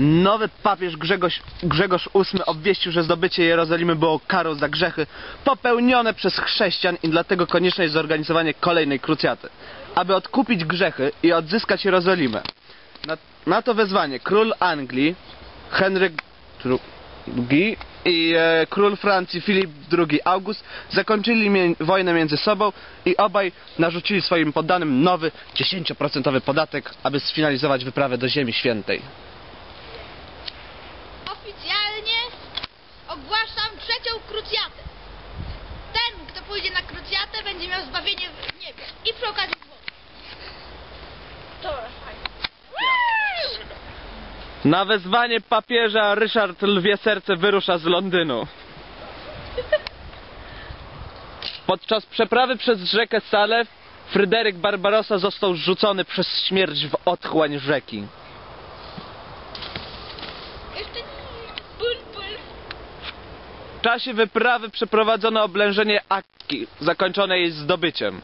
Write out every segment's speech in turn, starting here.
Nowy papież Grzegorz VIII obwieścił, że zdobycie Jerozolimy było karą za grzechy popełnione przez chrześcijan i dlatego konieczne jest zorganizowanie kolejnej krucjaty, aby odkupić grzechy i odzyskać Jerozolimę. Na to wezwanie król Anglii Henryk II i król Francji Filip II August zakończyli wojnę między sobą i obaj narzucili swoim poddanym nowy 10% podatek, aby sfinalizować wyprawę do Ziemi Świętej. Oficjalnie ogłaszam trzecią krucjatę. Ten, kto pójdzie na krucjatę, będzie miał zbawienie w niebie i przy okazji w wodzie. Dobra, fajnie. Na wezwanie papieża Ryszard Lwie Serce wyrusza z Londynu. Podczas przeprawy przez rzekę Sale Fryderyk Barbarossa został rzucony przez śmierć w otchłań rzeki. W czasie wyprawy przeprowadzono oblężenie Akki, zakończone jej zdobyciem.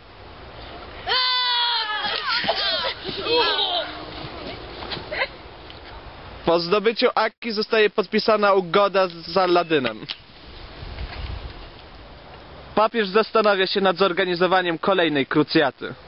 Po zdobyciu Akki zostaje podpisana ugoda z Saladynem. Papież zastanawia się nad zorganizowaniem kolejnej krucjaty.